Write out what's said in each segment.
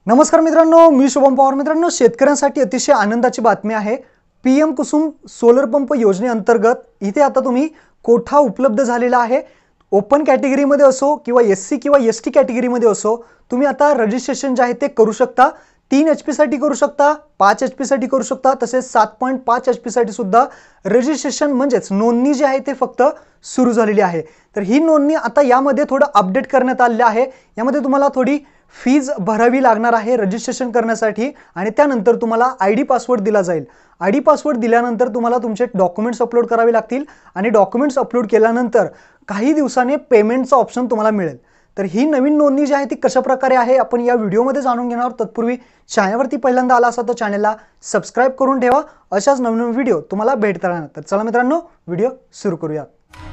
नमस्कार मित्रांनो, मी शुभम पवार। मित्रांनो, शेतकऱ्यांसाठी अतिशय आनंदाची बातमी आहे। पीएम कुसुम सोलर पंप योजनेअंतर्गत इथे आता तुम्ही कोठा उपलब्ध झालेला आहे। ओपन कॅटेगरीमध्ये असो किंवा एससी किंवा एसटी कॅटेगरीमध्ये असो, तुम्ही आता रजिस्ट्रेशन जे आहे ते करू शकता। 3 HP साठी करू शकता, 5 HP साठी करू शकता, तसेच 7.5 HP साठी सुद्धा रजिस्ट्रेशन म्हणजेच नोंदणी जी आहे ते फक्त सुरू झालेली आहे। तर ही नोंदणी आता यामध्ये थोडं अपडेट करण्यात आले आहे। यामध्ये तुम्हाला थोडी फीज भरावी लागणार आहे रजिस्ट्रेशन करण्यासाठी आणि त्यानंतर तुम्हाला आयडी पासवर्ड दिला जाईल। आयडी पासवर्ड दिल्यानंतर तुम्हाला तुमचे डॉक्युमेंट्स अपलोड करावे लागतील आणि डॉक्युमेंट्स अपलोड केल्यानंतर काही दिवसांनी पेमेंटचा ऑप्शन तुम्हाला मिळेल। तर ही नवीन नोंदणी जी आहे ती कशा प्रकारे आहे आपण या व्हिडिओमध्ये जाणून घेणार आहोत। तत्पूर्वी चॅनलवरती पहिल्यांदा आला असाल तर चॅनलला सबस्क्राइब करून ठेवा, अशाच नवीन व्हिडिओ तुम्हाला भेटत राहणार। तर चला मित्रांनो, व्हिडिओ सुरू करूया।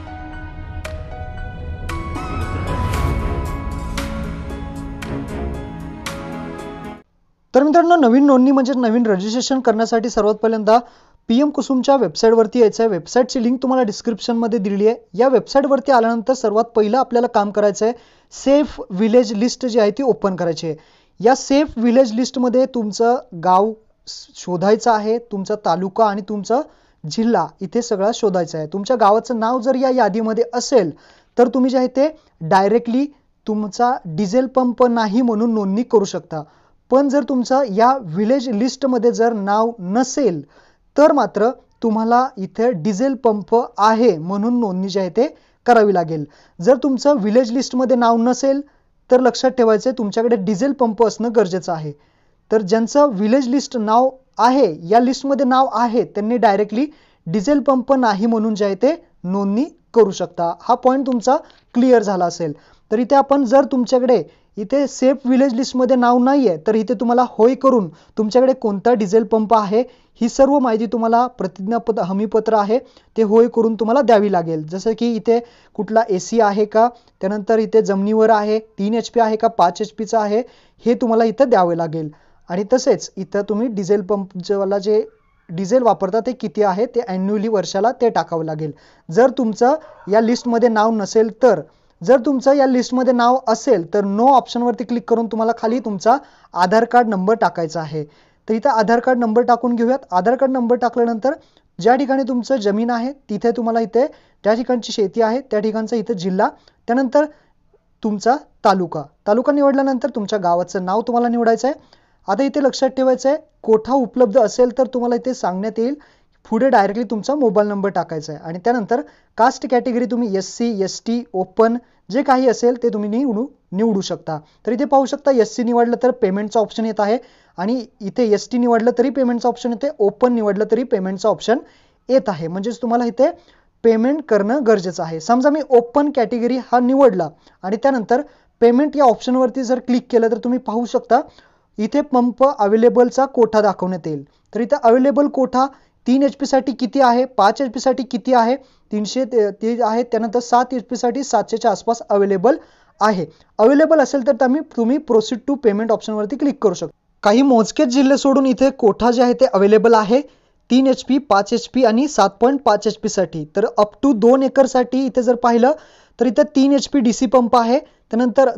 तर मित्रांनो, नवीन नोंदणी म्हणजे नवीन रजिस्ट्रेशन करण्यासाठी सर्वात पहिल्यांदा पीएम कुसुमच्या वेबसाईटवरती यायचं आहे। वेबसाईटची लिंक तुम्हाला डिस्क्रिप्शनमध्ये दिलेली आहे। या वेबसाईटवरती आल्यानंतर सर्वात पहिलं आपल्याला काम करायचं आहे, सेफ विलेज लिस्ट जी आहे ती ओपन करायची आहे। या सेफ विलेज लिस्टमध्ये तुमचं गाव शोधायचं आहे, तुमचा तालुका आणि तुमचा जिल्हा इथे सगळा शोधायचा आहे। तुमच्या गावाचं नाव जर या यादीमध्ये असेल तर तुम्ही जे आहे ते डायरेक्टली तुमचा डिझेल पंप नाही म्हणून नोंदणी करू शकता। पण जर तुमचा या विलेज लिस्टमध्ये जर नाव नसेल तर मात्र तुम्हाला इथे डिझेल पंप आहे म्हणून नोंदणी जी आहे ते करावी लागेल। जर तुमचं विलेज लिस्टमध्ये नाव नसेल तर लक्षात ठेवायचं तुमच्याकडे डिझेल पंप असणं गरजेचं आहे। तर ज्यांचं विलेज लिस्ट नाव आहे, या लिस्टमध्ये नाव आहे, त्यांनी डायरेक्टली डिझेल पंप नाही म्हणून जे आहे ते नोंदणी करू शकता। हा पॉईंट तुमचा क्लिअर झाला असेल तर इथे आपण जर तुमच्याकडे इथे सेफ विलेज लिस्टमध्ये नाव नाहीये तर इथे तुम्हाला होय करून तुमच्याकडे कोणता डिझेल पंप आहे ही सर्व माहिती तुम्हाला प्रतिज्ञापत्र हमीपत्र आहे ते होय करून तुम्हाला द्यावी लागेल। जसं की इथे कुठला एसी आहे का, त्यानंतर इथे जमिनीवर आहे, 3 HP आहे का, 5 HPचा आहे, हे तुम्हाला इथे द्यावे लागेल। आणि तसेच इथं तुम्ही डिझेल पंपवाला जे डिझेल वापरता ते किती आहे ते ॲन्युअली वर्षाला ते टाकावं लागेल। जर तुमचं या लिस्टमध्ये नाव नसेल तर, जर तुमचं या लिस्टमध्ये नाव असेल तर नो ऑप्शनवरती क्लिक करून तुम्हाला खाली तुमचा आधार कार्ड नंबर टाकायचा आहे। तर इथं आधार कार्ड नंबर टाकून घेऊयात। आधार कार्ड नंबर टाकल्यानंतर ज्या ठिकाणी तुमचं जमीन आहे तिथे तुम्हाला इथे त्या ठिकाणची शेती आहे त्या ठिकाणचा इथे जिल्हा, त्यानंतर तुमचा तालुका निवडल्यानंतर तुमच्या गावाचं नाव तुम्हाला निवडायचं आहे। आता इथे लक्षात ठेवायचं आहे, कोठा उपलब्ध असेल तर तुम्हाला इथे सांगण्यात येईल, पुढे डायरेक्टली तुमचा मोबाईल नंबर टाकायचा आहे आणि त्यानंतर कास्ट कॅटेगरी तुम्ही एससी एसटी ओपन जे काही असेल ते तुम्ही निवडू शकता। तर इथे पाहू शकता एससी निवडलं तर पेमेंटचा ऑप्शन येत आहे आणि इथे एसटी निवडलं तरी पेमेंटचा ऑप्शन येते, ओपन निवडलं तरी पेमेंटचा ऑप्शन येत आहे। म्हणजेच तुम्हाला इथे पेमेंट करणं गरजेचं आहे। समजा मी ओपन कॅटेगरी हा निवडला आणि त्यानंतर पेमेंट या ऑप्शनवरती जर क्लिक केलं तर तुम्ही पाहू शकता इथे पंप अवेलेबलचा कोठा दाखवण्यात येईल। तर इथे अवेलेबल कोठा 3 HP साठी किती आहे, 5 HP साठी किती आहे, 300 ते आहे, त्यानंतर 7 HP साठी 700च्या आसपास अवेलेबल आहे। अवेलेबल असेल तर तुम्ही प्रोसीड टू पेमेंट ऑप्शनवरती क्लिक करू शकता। काही मोजकेच जिल्हे सोडून इथे कोठा जे आहे ते अवेलेबल आहे 3 HP 5 HP आणि 7.5 HP साठी। तर अप टू 2 एकरसाठी इथे जर पाहिलं तर इथे 3 HP DC पंप आहे, त्यानंतर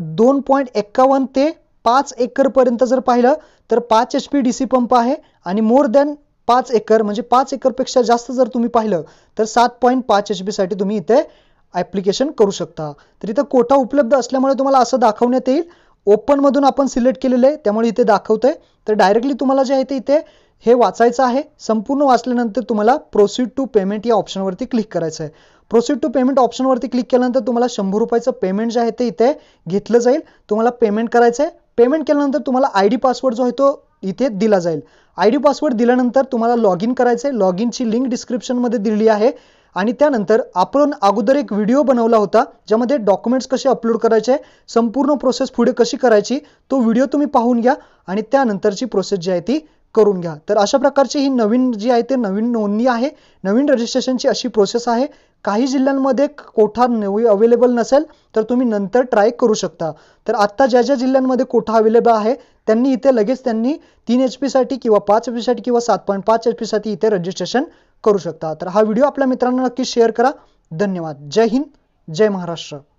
2.51 ते 5 एकर पर्यंत जर पाहिलं तर 5 HP DC पंप आहे आणि मोर दॅन 5 एकर म्हणजे 5 एकरपेक्षा जास्त जर तुम्ही पाहिलं तर 7.5 HP साठी तुम्ही इथे ॲप्लिकेशन करू शकता। तर इथे कोठा उपलब्ध असल्यामुळे तुम्हाला असं दाखवण्यात येईल, ओपन मधून आपण सिलेक्ट केलेलं आहे त्यामुळे इथे दाखवतंय। तर डायरेक्टली तुम्हाला जे आहे ते इथे हे वाचायचं आहे। संपूर्ण वाचल्यानंतर तुम्हाला प्रोसीड टू पेमेंट या ऑप्शनवरती क्लिक करायचं आहे। प्रोसीड टू पेमेंट ऑप्शनवरती क्लिक केल्यानंतर तुम्हाला 100 रुपयाचं पेमेंट जे आहे ते इथे घेतलं जाईल। तुम्हाला पेमेंट करायचं आहे। पेमेंट केल्यानंतर तुम्हाला आयडी पासवर्ड जो आहे तो इथे दिला जाईल। आयडी पासवर्ड दिल्यानंतर तुम्हाला लॉग इन करायचं आहे। लॉग इनची लिंक डिस्क्रिप्शनमध्ये दिलेली आहे आणि त्यानंतर आपण अगोदर एक व्हिडिओ बनवला होता ज्यामध्ये डॉक्युमेंट्स कसे अपलोड करायचे, संपूर्ण प्रोसेस पुढे कशी करायची, तो व्हिडिओ तुम्ही पाहून घ्या आणि त्यानंतरची प्रोसेस जी आहे ती करून घ्या। तर अशा प्रकारची ही नवीन जी आहे ते नवीन नोंदणी आहे, नवीन रजिस्ट्रेशनची अशी प्रोसेस आहे। काही जिल्ह्यांमध्ये कोठा अवेलेबल नसेल तर तुम्ही नंतर ट्राय करू शकता। तर आता ज्या ज्या जिल्ह्यांमध्ये कोठा अवेलेबल आहे त्यांनी इथे लगेच 3 HP साठी किंवा 5 HP साठी किंवा 7.5 HP साठी इथे रजिस्ट्रेशन करू शकता। तर हा व्हिडिओ आपल्या मित्रांना नक्की शेअर करा। धन्यवाद। जय हिंद, जय महाराष्ट्र।